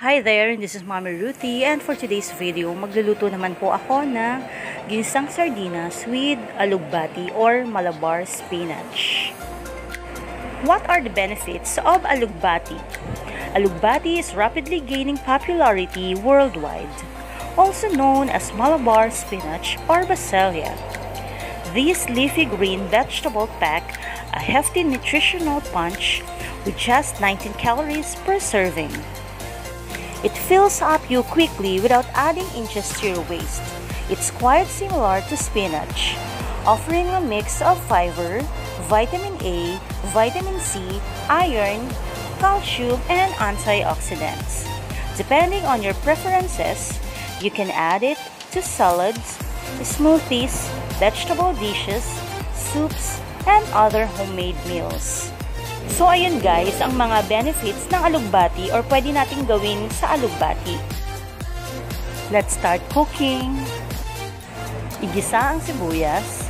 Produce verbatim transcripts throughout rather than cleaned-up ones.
Hi there, this is Mommy Ruthie, and for today's video, magluluto naman po ako ng ginisang sardinas with alugbati or Malabar spinach. What are the benefits of alugbati? Alugbati is rapidly gaining popularity worldwide, also known as Malabar spinach or Basilia. This leafy green vegetable pack a hefty nutritional punch with just nineteen calories per serving. It fills up you quickly without adding inches to your waist. It's quite similar to spinach, offering a mix of fiber, vitamin A, vitamin C, iron, calcium, and antioxidants. Depending on your preferences, you can add it to salads, smoothies, vegetable dishes, soups, and other homemade meals. So ayun guys, ang mga benefits ng alugbati or pwede nating gawin sa alugbati. Let's start cooking. Igisa ang sibuyas.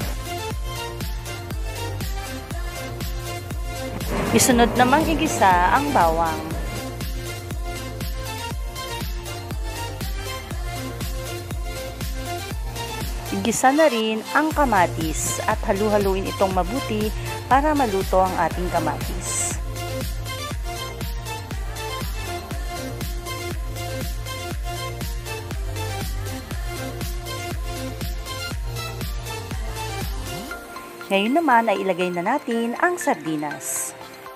Isunod namang igisa ang bawang. Igisa na rin ang kamatis at halu-haluin itong mabuti para maluto ang ating kamatis. Ngayon naman ay ilagay na natin ang sardinas.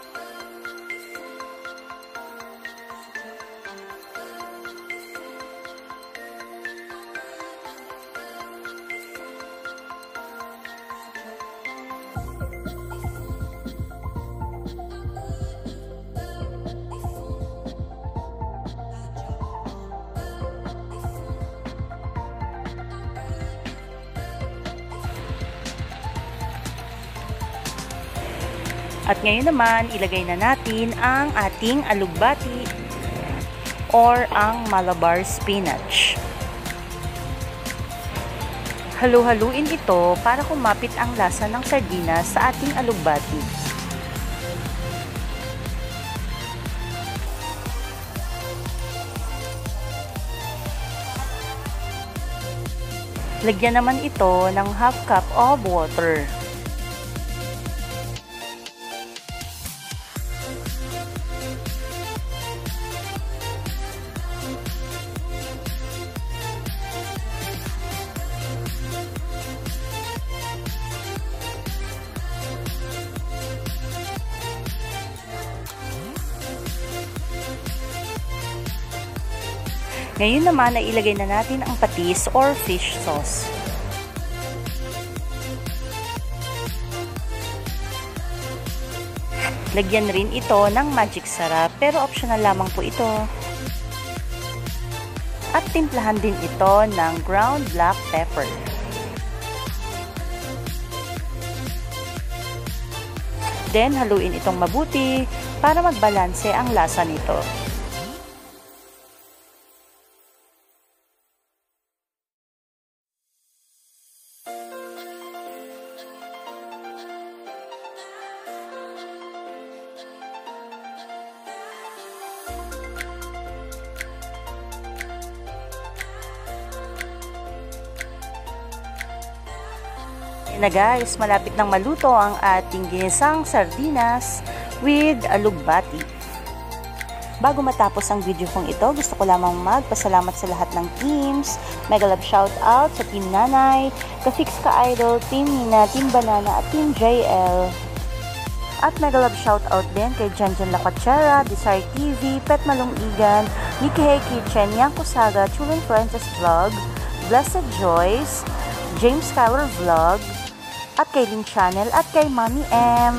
At ngayon naman, ilagay na natin ang ating alugbati or ang Malabar spinach. Halu-haluin ito para kumapit ang lasa ng sardinas sa ating alugbati. Lagyan naman ito ng half cup of water. Ngayon naman ay ilagay na natin ang patis or fish sauce. Lagyan rin ito ng magic sarap pero optional lamang po ito. At timplahan din ito ng ground black pepper. Then haluin itong mabuti para magbalanse ang lasa nito. Na guys, malapit nang maluto ang ating ginisang sardinas with alugbati. Bago matapos ang video kong ito, gusto ko lamang magpasalamat sa lahat ng teams. Mega love shout out sa Team Nanay, Ka-Fix Ka-Idol, Team Nina, Team Banana at Team J L. At mega love shout out din kay Janjan Lacachera, Desire T V, Pet Malong Igan, Nikihei Kitchen, Yang Kusaga, Chulin Princess Vlog, Blessed Joyce, James Skyler Vlog, at kay Link Channel at kay Mommy M.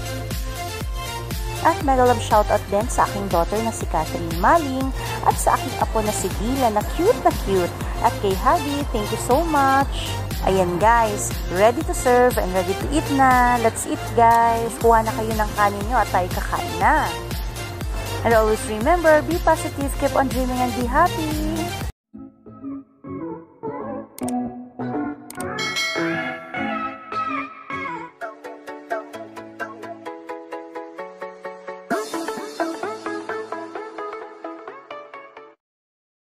At mega love shoutout din sa aking daughter na si Catherine Maling at sa aking apo na si Dila na cute na cute. At kay Hadi, thank you so much. Ayan guys, ready to serve and ready to eat na. Let's eat guys. Kuha na kayo ng kanin nyo at tayo kakain na. And always remember, be positive, keep on dreaming and be happy.